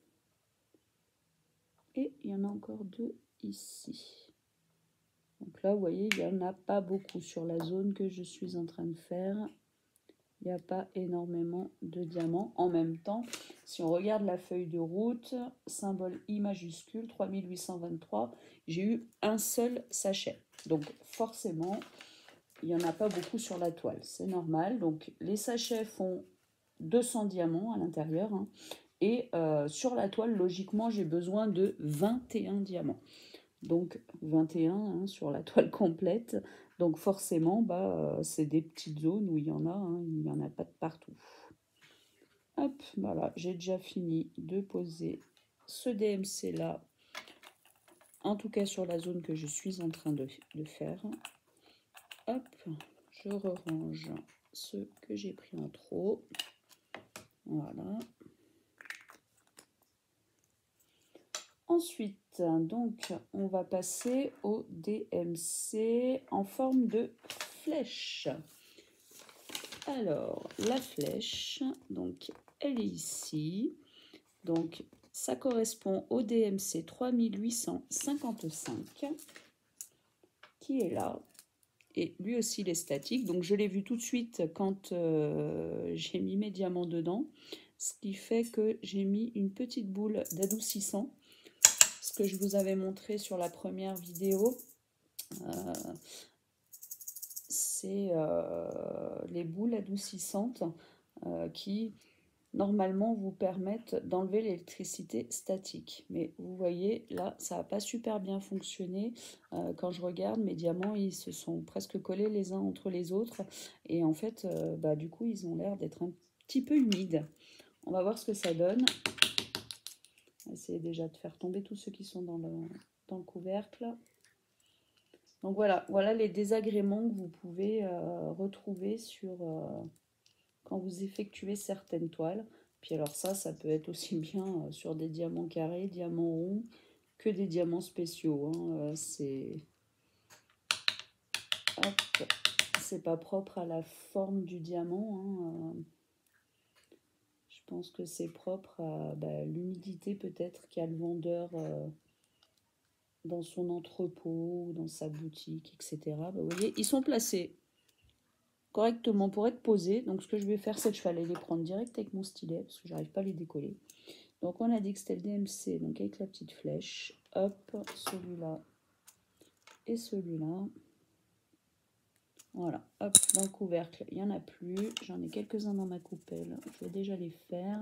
Et il y en a encore deux ici. Donc là, vous voyez, il n'y en a pas beaucoup sur la zone que je suis en train de faire. Il n'y a pas énormément de diamants. En même temps, si on regarde la feuille de route, symbole I majuscule, trois mille huit cent vingt-trois, j'ai eu un seul sachet. Donc forcément, il n'y en a pas beaucoup sur la toile. C'est normal. Donc les sachets font deux cents diamants à l'intérieur. Hein, et euh, sur la toile, logiquement, j'ai besoin de vingt et un diamants. Donc vingt et un hein, sur la toile complète. Donc forcément, bah, c'est des petites zones où il y en a, hein, il n'y en a pas de partout. Hop, voilà, j'ai déjà fini de poser ce D M C là, en tout cas sur la zone que je suis en train de, de faire. Hop, je range ceux que j'ai pris en trop. Voilà. Ensuite, donc, on va passer au D M C en forme de flèche. Alors, la flèche, donc, elle est ici. Donc, ça correspond au D M C trois mille huit cent cinquante-cinq, qui est là. Et lui aussi, il est statique. Donc, je l'ai vu tout de suite quand euh, j'ai mis mes diamants dedans. Ce qui fait que j'ai mis une petite boule d'adoucissant. Ce que je vous avais montré sur la première vidéo, euh, c'est euh, les boules adoucissantes euh, qui, normalement, vous permettent d'enlever l'électricité statique. Mais vous voyez, là, ça n'a pas super bien fonctionné. Euh, quand je regarde, mes diamants, ils se sont presque collés les uns entre les autres. Et en fait, euh, bah, du coup, ils ont l'air d'être un petit peu humides. On va voir ce que ça donne. On va essayer déjà de faire tomber tous ceux qui sont dans le, dans le couvercle. Donc voilà, voilà les désagréments que vous pouvez euh, retrouver sur, euh, quand vous effectuez certaines toiles. Puis alors ça, ça peut être aussi bien euh, sur des diamants carrés, diamants ronds, que des diamants spéciaux. Hein. Euh, c'est... c'est pas propre à la forme du diamant. Hein. Euh, je pense que c'est propre à bah, l'humidité peut-être qu'a le vendeur euh, dans son entrepôt, dans sa boutique, et cetera. Bah, vous voyez, ils sont placés correctement pour être posés. Donc ce que je vais faire, c'est que je vais aller les prendre direct avec mon stylet, parce que j'arrive pas à les décoller. Donc on a dit que c'était le D M C, donc avec la petite flèche. Hop, celui-là et celui-là. Voilà, hop, dans le couvercle, il n'y en a plus. J'en ai quelques-uns dans ma coupelle. Je vais déjà les faire.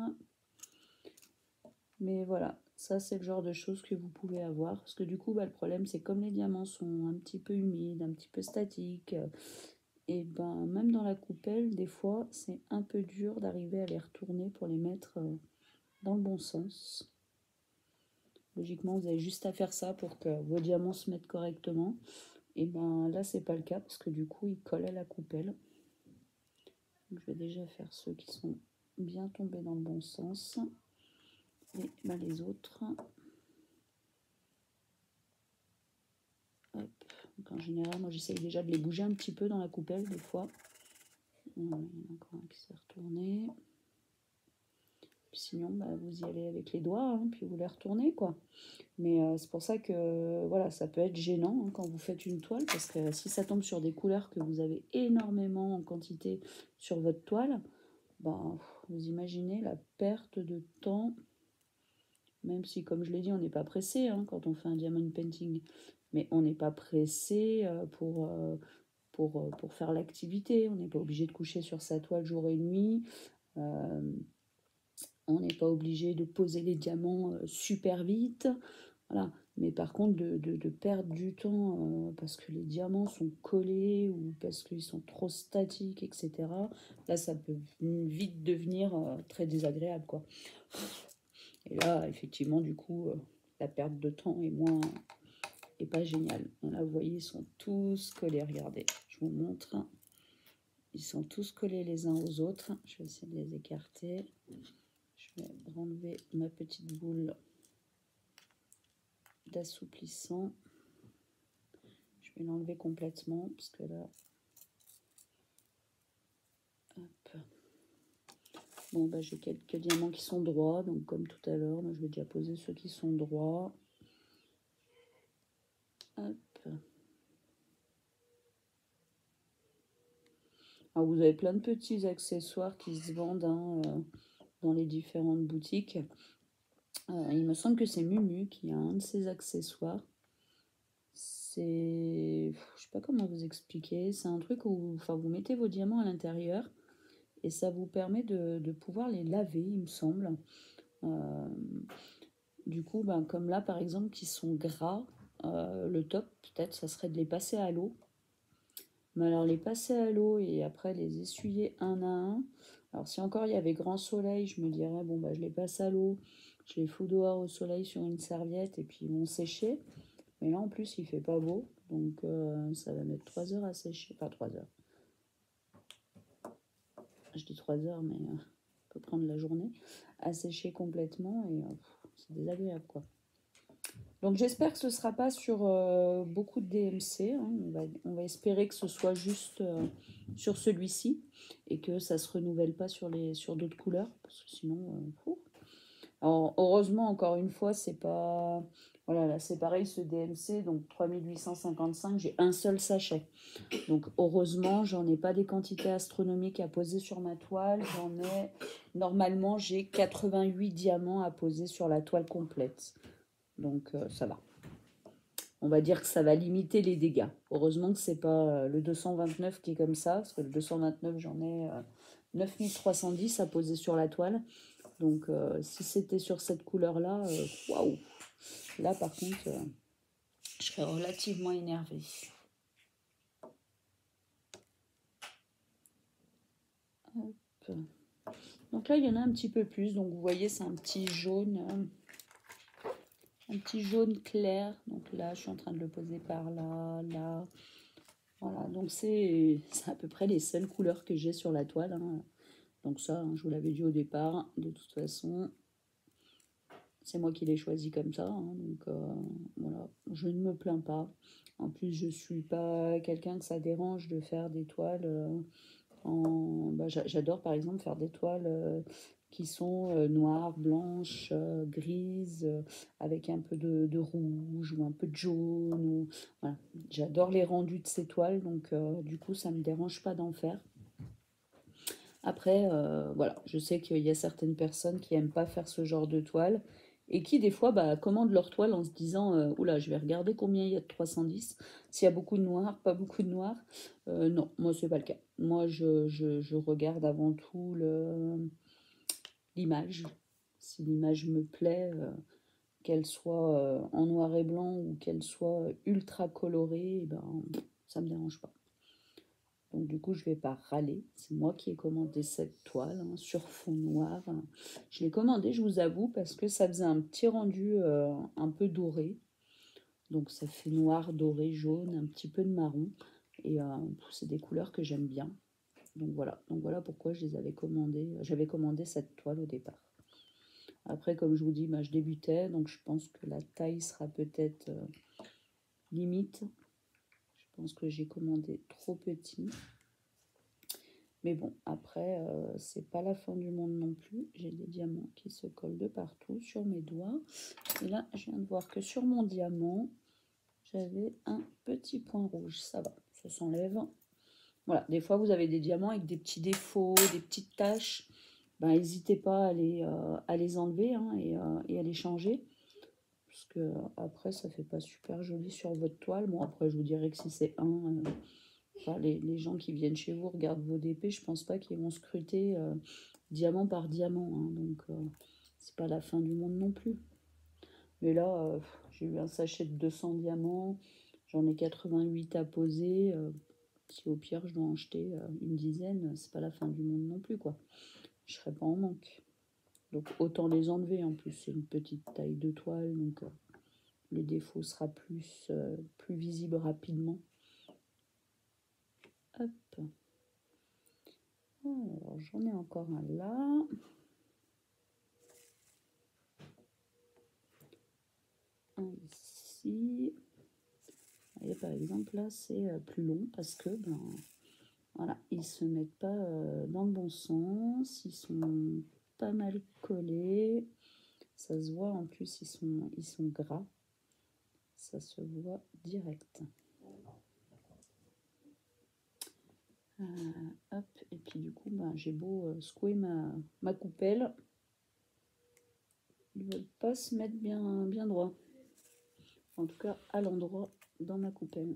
Mais voilà, ça c'est le genre de choses que vous pouvez avoir. Parce que du coup, bah, le problème, c'est comme les diamants sont un petit peu humides, un petit peu statiques, et ben même dans la coupelle, des fois, c'est un peu dur d'arriver à les retourner pour les mettre dans le bon sens. Logiquement, vous avez juste à faire ça pour que vos diamants se mettent correctement. Et ben là, c'est pas le cas parce que du coup, ils collent à la coupelle. Donc, je vais déjà faire ceux qui sont bien tombés dans le bon sens. Et ben, les autres. Hop. Donc en général, moi j'essaye déjà de les bouger un petit peu dans la coupelle des fois. Voilà, il y en a encore un qui s'est retourné. Puis sinon, bah, vous y allez avec les doigts, hein, puis vous les retournez, quoi. Mais euh, c'est pour ça que voilà, ça peut être gênant hein, quand vous faites une toile, parce que si ça tombe sur des couleurs que vous avez énormément en quantité sur votre toile, bah, vous imaginez la perte de temps, même si, comme je l'ai dit, on n'est pas pressé hein, quand on fait un diamond painting, mais on n'est pas pressé euh, pour, euh, pour, euh, pour faire l'activité, on n'est pas obligé de coucher sur sa toile jour et nuit. Euh, on n'est pas obligé de poser les diamants euh, super vite. Voilà. Mais par contre, de, de, de perdre du temps euh, parce que les diamants sont collés ou parce qu'ils sont trop statiques, et cetera. Là, ça peut vite devenir euh, très désagréable, quoi. Et là, effectivement, du coup, euh, la perte de temps est moins, est pas géniale. Là, vous voyez, ils sont tous collés. Regardez, je vous montre. Ils sont tous collés les uns aux autres. Je vais essayer de les écarter. Je vais enlever ma petite boule d'assouplissant. Je vais l'enlever complètement parce que là, hop. Bon, bah, j'ai quelques diamants qui sont droits, donc comme tout à l'heure, je vais déjà poser ceux qui sont droits. Hop. Alors, vous avez plein de petits accessoires qui se vendent hein, euh, dans les différentes boutiques. Euh, il me semble que c'est Mumu qui a un de ces accessoires. C'est... Je sais pas comment vous expliquer. C'est un truc où enfin, vous mettez vos diamants à l'intérieur et ça vous permet de, de pouvoir les laver, il me semble. Euh, du coup, ben, comme là, par exemple, qui sont gras, euh, le top, peut-être, ça serait de les passer à l'eau. Mais alors, les passer à l'eau et après les essuyer un à un. Alors, si encore il y avait grand soleil, je me dirais, bon, bah, je les passe à l'eau, je les fous dehors au soleil sur une serviette et puis ils vont sécher. Mais là, en plus, il fait pas beau. Donc, euh, ça va mettre trois heures à sécher. Pas trois heures. Je dis trois heures, mais euh, on peut prendre la journée à sécher complètement. Et euh, c'est désagréable, quoi. Donc, j'espère que ce ne sera pas sur euh, beaucoup de D M C. Hein. On, va, on va espérer que ce soit juste euh, sur celui-ci et que ça ne se renouvelle pas sur, les, sur d'autres couleurs. Parce que sinon... Euh, Alors, heureusement, encore une fois, c'est pas... Voilà, là, c'est pareil, ce D M C, donc trois mille huit cent cinquante-cinq, j'ai un seul sachet. Donc, heureusement, j'en ai pas des quantités astronomiques à poser sur ma toile. J'en ai... Normalement, j'ai quatre-vingt-huit diamants à poser sur la toile complète. Donc, euh, ça va. On va dire que ça va limiter les dégâts. Heureusement que c'est pas le deux cent vingt-neuf qui est comme ça, parce que le deux cent vingt-neuf, j'en ai euh, neuf mille trois cent dix à poser sur la toile. Donc, euh, si c'était sur cette couleur-là, waouh! Wow. Là, par contre, euh, je serais relativement énervée. Hop. Donc là, il y en a un petit peu plus. Donc, vous voyez, c'est un petit jaune, euh, un petit jaune clair. Donc là, je suis en train de le poser par là, là. Voilà, donc c'est à peu près les seules couleurs que j'ai sur la toile. Hein. Donc ça, hein, je vous l'avais dit au départ, de toute façon, c'est moi qui l'ai choisi comme ça. Hein, donc euh, voilà, je ne me plains pas. En plus, je suis pas quelqu'un que ça dérange de faire des toiles. Euh, en... bah, j'adore par exemple faire des toiles euh, qui sont euh, noires, blanches, euh, grises, euh, avec un peu de, de rouge ou un peu de jaune. Ou... Voilà. J'adore les rendus de ces toiles, donc euh, du coup, ça ne me dérange pas d'en faire. Après, euh, voilà, je sais qu'il y a certaines personnes qui n'aiment pas faire ce genre de toile et qui, des fois, bah, commandent leur toile en se disant euh, oula, je vais regarder combien il y a de trois cent dix, s'il y a beaucoup de noir, pas beaucoup de noir. Euh, non, moi, c'est pas le cas. Moi, je, je, je regarde avant tout l'image. Si l'image me plaît, euh, qu'elle soit euh, en noir et blanc ou qu'elle soit ultra colorée, eh ben, ça ne me dérange pas. Donc du coup, je ne vais pas râler. C'est moi qui ai commandé cette toile hein, sur fond noir. Je l'ai commandée, je vous avoue, parce que ça faisait un petit rendu euh, un peu doré. Donc ça fait noir, doré, jaune, un petit peu de marron. Et euh, c'est des couleurs que j'aime bien. Donc voilà. Donc voilà pourquoi je les avais commandées. J'avais commandé cette toile au départ. Après, comme je vous dis, bah, je débutais. Donc je pense que la taille sera peut-être euh, limite. pense que j'ai commandé trop petit. Mais bon, après, euh, c'est pas la fin du monde non plus. J'ai des diamants qui se collent de partout sur mes doigts. Et là, je viens de voir que sur mon diamant, j'avais un petit point rouge. Ça va, ça s'enlève. Voilà, des fois, vous avez des diamants avec des petits défauts, des petites taches. Ben, n'hésitez pas à les, euh, à les enlever hein, et, euh, et à les changer. Parce que euh, après, ça fait pas super joli sur votre toile. Bon, après, je vous dirais que si c'est un... Euh, enfin, les, les gens qui viennent chez vous regardent vos D P, je pense pas qu'ils vont scruter euh, diamant par diamant. Hein, donc, euh, c'est pas la fin du monde non plus. Mais là, euh, j'ai eu un sachet de deux cents diamants. J'en ai quatre-vingt-huit à poser. Euh, si au pire, je dois en jeter euh, une dizaine, c'est pas la fin du monde non plus, quoi. Je serai pas en manque. Donc, autant les enlever. En plus, c'est une petite taille de toile. Donc, euh, le défaut sera plus, euh, plus visible rapidement. Hop. Alors, j'en ai encore un là. Un ici. Et par exemple, là, c'est plus long parce que, ben, voilà, ils se mettent pas euh, dans le bon sens. Ils sont pas mal collés. Ça se voit, en plus, ils sont, ils sont gras. Ça se voit direct. Euh, hop, et puis du coup, ben, j'ai beau euh, secouer ma, ma coupelle. Ils ne veulent pas se mettre bien, bien droit. En tout cas, à l'endroit dans ma coupelle.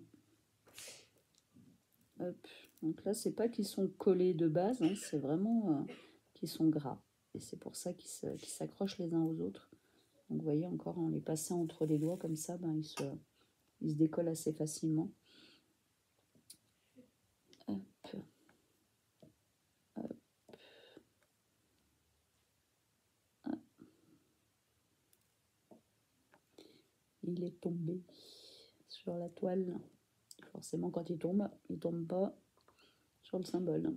Hop. Donc là, c'est pas qu'ils sont collés de base, hein, c'est vraiment euh, qu'ils sont gras. Et c'est pour ça qu'ils se, qu'ils s'accrochent les uns aux autres. Donc vous voyez, encore en les passant entre les doigts comme ça, ben, ils, se, ils se décollent assez facilement. Hop. Hop. Hop. Il est tombé sur la toile. Forcément, quand il tombe, il ne tombe pas sur le symbole.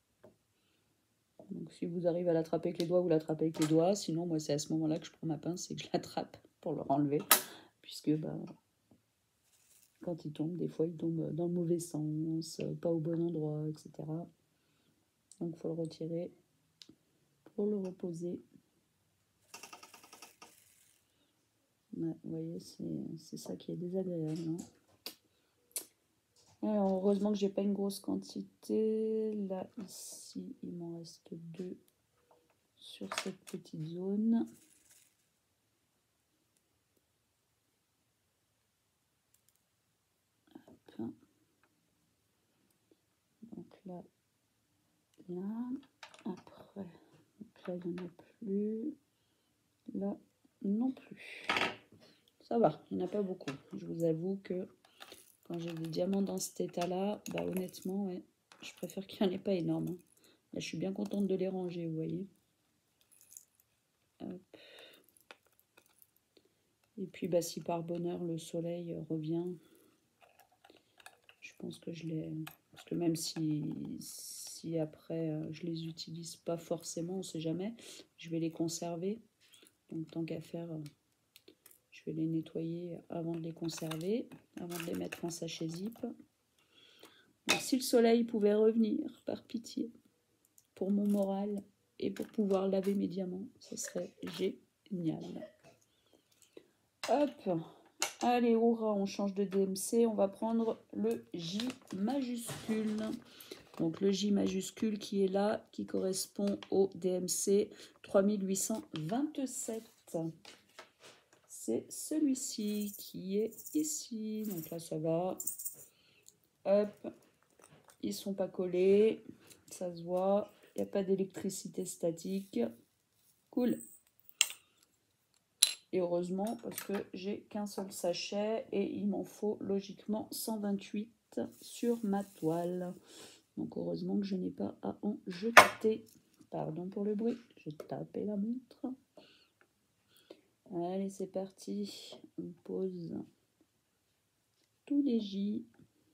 Donc si vous arrivez à l'attraper avec les doigts, vous l'attrapez avec les doigts. Sinon, moi, c'est à ce moment-là que je prends ma pince et que je l'attrape pour le renlever. Puisque bah, quand il tombe, des fois, il tombe dans le mauvais sens, pas au bon endroit, et cetera. Donc il faut le retirer pour le reposer. Ouais, vous voyez, c'est ça qui est désagréable. Hein. Alors, heureusement que j'ai pas une grosse quantité. Là, ici, il m'en reste deux sur cette petite zone. Hop. Donc là, là, après, donc là, il n'y en a plus. Là, non plus. Ça va, il n'y en a pas beaucoup. Je vous avoue que quand j'ai des diamants dans cet état-là, bah honnêtement, ouais, je préfère qu'il n'y en ait pas énorme. Hein. Là, je suis bien contente de les ranger, vous voyez. Hop. Et puis, bah, si par bonheur le soleil revient, je pense que je les... Parce que même si, si après euh, je les utilise pas forcément, on ne sait jamais, je vais les conserver. Donc, tant qu'à faire, euh, je vais les nettoyer avant de les conserver, avant de les mettre en sachet zip. Donc, si le soleil pouvait revenir, par pitié, pour mon moral et pour pouvoir laver mes diamants, ce serait génial. Hop, allez, hurrah, on change de D M C, on va prendre le J majuscule. Donc le J majuscule qui est là, qui correspond au D M C trois mille huit cent vingt-sept. C'est celui-ci qui est ici. Donc là, ça va. Hop, ils sont pas collés, ça se voit. Il n'y a pas d'électricité statique. Cool. Et heureusement, parce que j'ai qu'un seul sachet et il m'en faut logiquement cent vingt-huit sur ma toile. Donc heureusement que je n'ai pas à en jeter. Pardon pour le bruit, je tapais la montre. Allez, c'est parti. On pose tous les J.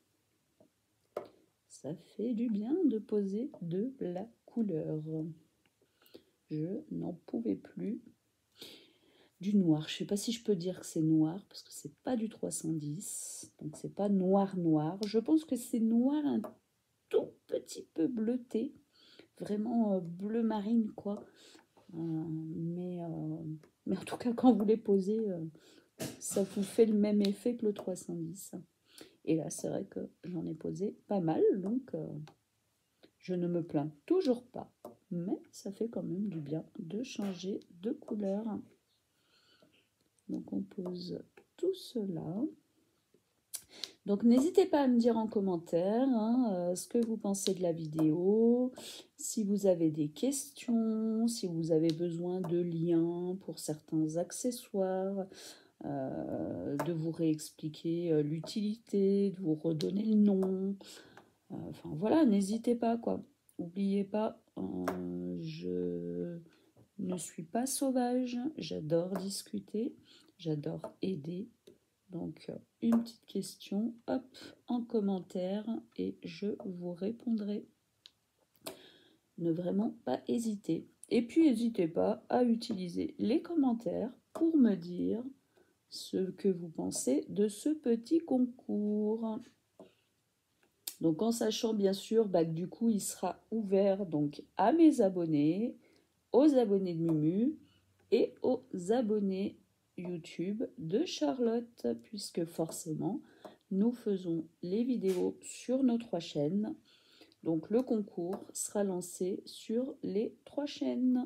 Ça fait du bien de poser de la couleur. Je n'en pouvais plus. du noir. Je ne sais pas si je peux dire que c'est noir, parce que c'est pas du trois cent dix. Donc c'est pas noir noir. Je pense que c'est noir un tout petit peu bleuté. Vraiment euh, bleu marine, quoi. Euh, mais, euh, mais en tout cas, quand vous les posez, euh, ça vous fait le même effet que le trois cent dix. Et là, c'est vrai que j'en ai posé pas mal, donc euh, je ne me plains toujours pas. Mais ça fait quand même du bien de changer de couleur. Donc on pose tout cela. Donc n'hésitez pas à me dire en commentaire hein, euh, ce que vous pensez de la vidéo, si vous avez des questions, si vous avez besoin de liens pour certains accessoires, euh, de vous réexpliquer euh, l'utilité, de vous redonner le nom. Euh, enfin voilà, n'hésitez pas quoi. N'oubliez pas, euh, je ne suis pas sauvage, j'adore discuter, j'adore aider. Donc, une petite question, hop, en commentaire et je vous répondrai. Ne vraiment pas hésiter. Et puis, n'hésitez pas à utiliser les commentaires pour me dire ce que vous pensez de ce petit concours. Donc, en sachant bien sûr bah, que du coup, il sera ouvert donc, à mes abonnés, aux abonnés de Mumu et aux abonnés YouTube de Charlotte, puisque forcément, nous faisons les vidéos sur nos trois chaînes. Donc, le concours sera lancé sur les trois chaînes.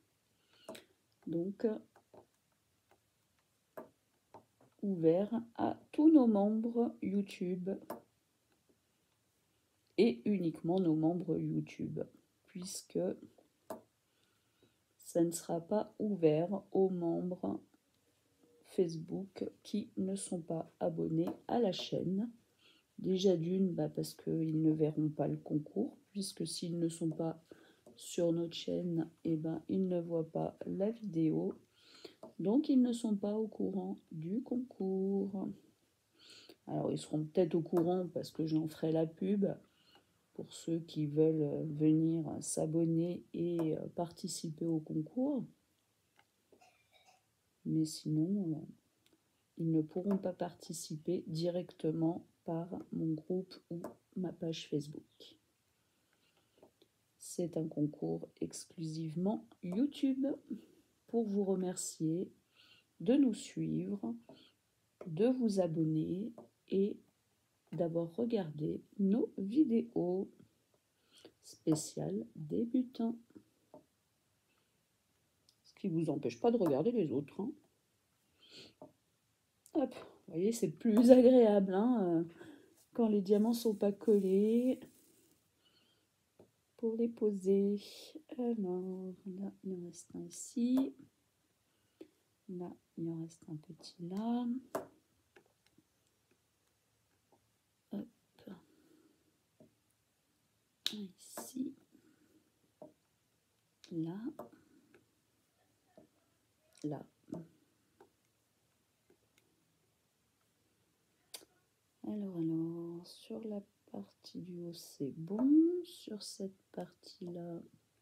Donc, ouvert à tous nos membres YouTube et uniquement nos membres YouTube, puisque ça ne sera pas ouvert aux membres Facebook qui ne sont pas abonnés à la chaîne. Déjà d'une, bah parce qu'ils ne verront pas le concours, puisque s'ils ne sont pas sur notre chaîne, eh ben, ils ne voient pas la vidéo. Donc, ils ne sont pas au courant du concours. Alors, ils seront peut-être au courant parce que j'en ferai la pub pour ceux qui veulent venir s'abonner et participer au concours. Mais sinon, ils ne pourront pas participer directement par mon groupe ou ma page Facebook. C'est un concours exclusivement YouTube pour vous remercier de nous suivre, de vous abonner et d'avoir regardé nos vidéos spéciales débutants. Ce qui ne vous empêche pas de regarder les autres. Hein. Hop, vous voyez, c'est plus agréable hein, quand les diamants ne sont pas collés. Pour les poser. Alors, là, il en reste un ici. Là, il en reste un petit là. Hop. Un ici. Là. Là. Alors, alors, sur la partie du haut, c'est bon. Sur cette partie-là,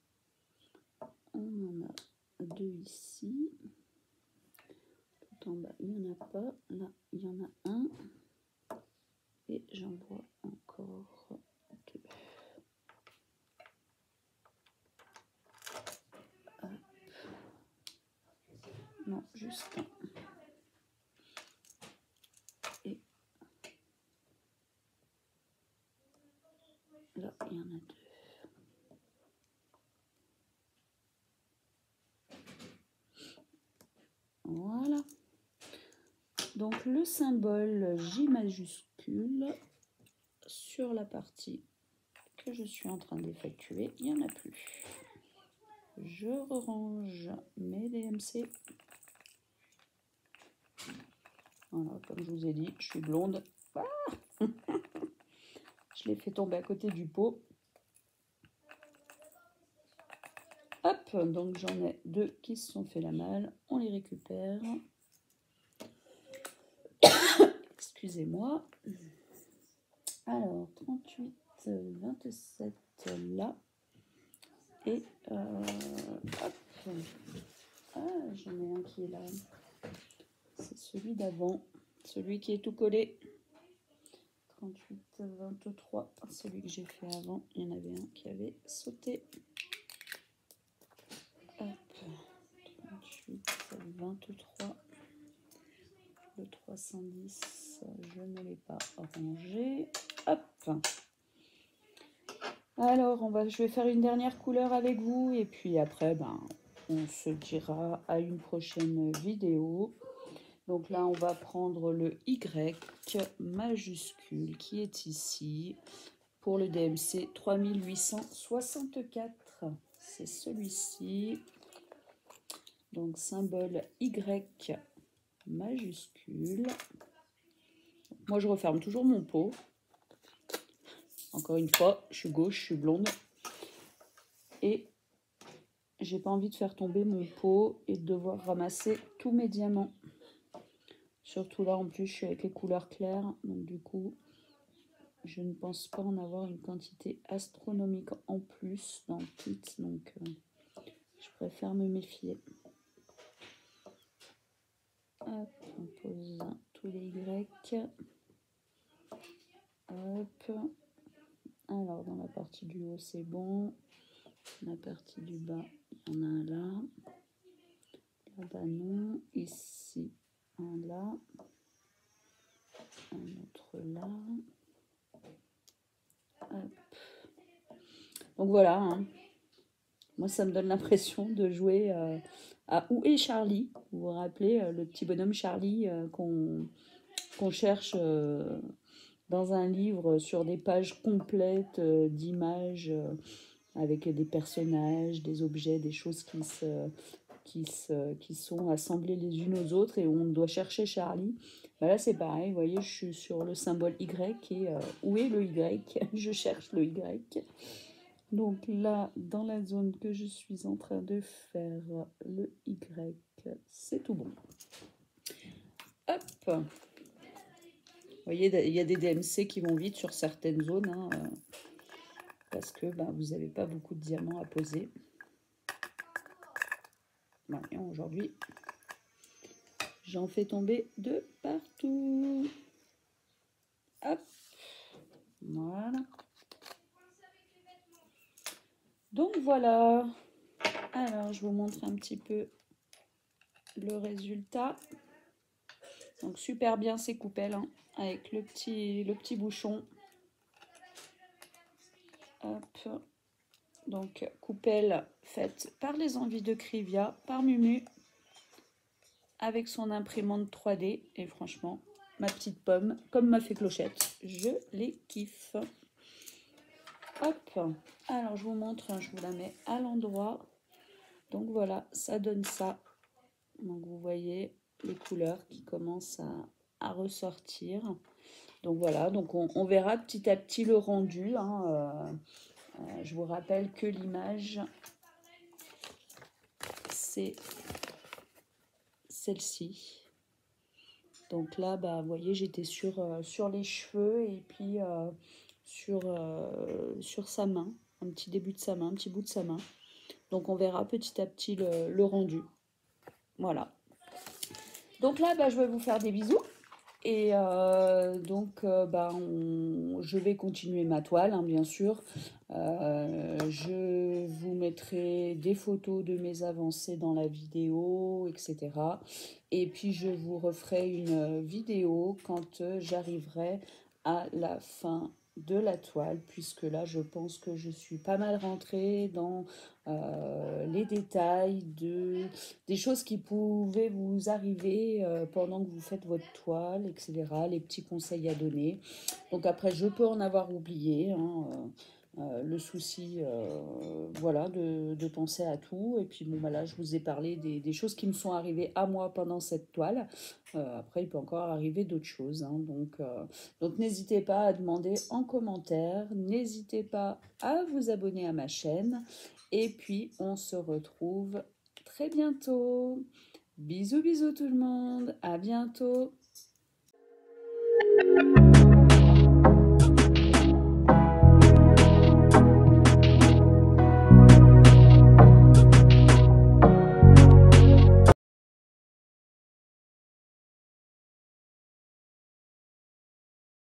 on en a deux ici. Tout en bas, il n'y en a pas. Là, il y en a un. Et j'en vois encore deux. Hop. Non, juste un. Et là, il y en a deux. Voilà. Donc le symbole J majuscule sur la partie que je suis en train d'effectuer, il n'y en a plus. Je range mes D M C. Voilà, comme je vous ai dit, je suis blonde. Ah je l'ai fait tomber à côté du pot. Hop, donc j'en ai deux qui se sont fait la malle. On les récupère. Excusez-moi. Alors, trente-huit, vingt-sept là. Et euh, hop. Ah, j'en ai un qui est là. celui d'avant, celui qui est tout collé. trente-huit, vingt-trois, celui que j'ai fait avant, il y en avait un qui avait sauté. Hop, trente-huit, vingt-trois, le trois cent dix, je ne l'ai pas rangé. Hop. Alors, on va, je vais faire une dernière couleur avec vous et puis après, ben, on se dira à une prochaine vidéo. Donc là, on va prendre le Y majuscule qui est ici pour le D M C trois mille huit cent soixante-quatre. C'est celui-ci. Donc, symbole Y majuscule. Moi, je referme toujours mon pot. Encore une fois, je suis gauche, je suis blonde. Et j'ai pas envie de faire tomber mon pot et de devoir ramasser tous mes diamants. Surtout là, en plus, je suis avec les couleurs claires. Donc, du coup, je ne pense pas en avoir une quantité astronomique en plus dans le kit. Donc, euh, je préfère me méfier. Hop, on pose tous les Y. Hop. Alors, dans la partie du haut, c'est bon. La partie du bas, il y en a un là. Là-bas, non. Ici, un là. Un autre là. Hop. Donc voilà. Hein. Moi, ça me donne l'impression de jouer euh, à Où est Charlie? Vous vous rappelez, euh, le petit bonhomme Charlie euh, qu'on qu'on cherche euh, dans un livre sur des pages complètes euh, d'images euh, avec des personnages, des objets, des choses qui se... Qui, se, qui sont assemblées les unes aux autres et on doit chercher Charlie. Ben là, c'est pareil, vous voyez, je suis sur le symbole Y et euh, où est le Y? Je cherche le Y. Donc là, dans la zone que je suis en train de faire le Y, c'est tout bon. Hop! Vous voyez, il y a des D M C qui vont vite sur certaines zones, hein, euh, parce que ben, vous n'avez pas beaucoup de diamants à poser. Bon, aujourd'hui, j'en fais tomber de partout. Hop, voilà. Donc voilà. Alors, je vous montre un petit peu le résultat. Donc super bien ces coupelles, hein, avec le petit, le petit bouchon. Hop. Donc coupelle faite par les envies de Krivia, par Mumu, avec son imprimante trois D. Et franchement, ma petite pomme, comme m'a fait Clochette, je les kiffe. Hop, alors je vous montre, je vous la mets à l'endroit. Donc voilà, ça donne ça. Donc vous voyez les couleurs qui commencent à, à ressortir. Donc voilà, donc on, on verra petit à petit le rendu. Hein, euh, euh, je vous rappelle que l'image, c'est celle-ci. Donc là, bah, vous voyez, j'étais sur, euh, sur les cheveux et puis euh, sur, euh, sur sa main, un petit début de sa main, un petit bout de sa main. Donc on verra petit à petit le, le rendu. Voilà. Donc là, bah, je vais vous faire des bisous. Et euh, donc, euh, bah, on, je vais continuer ma toile, hein, bien sûr. Euh, je vous mettrai des photos de mes avancées dans la vidéo, et cetera. Et puis, je vous referai une vidéo quand euh, j'arriverai à la fin de la toile, puisque là, je pense que je suis pas mal rentrée dans euh, les détails de, des choses qui pouvaient vous arriver euh, pendant que vous faites votre toile, et cetera. Les petits conseils à donner. Donc après, je peux en avoir oublié, hein, euh, euh, le souci, euh, voilà, de, de penser à tout. Et puis bon, bah là, je vous ai parlé des, des choses qui me sont arrivées à moi pendant cette toile. Euh, après, il peut encore arriver d'autres choses. Hein, donc, euh, donc n'hésitez pas à demander en commentaire. N'hésitez pas à vous abonner à ma chaîne. Et puis, on se retrouve très bientôt. Bisous, bisous tout le monde. À bientôt.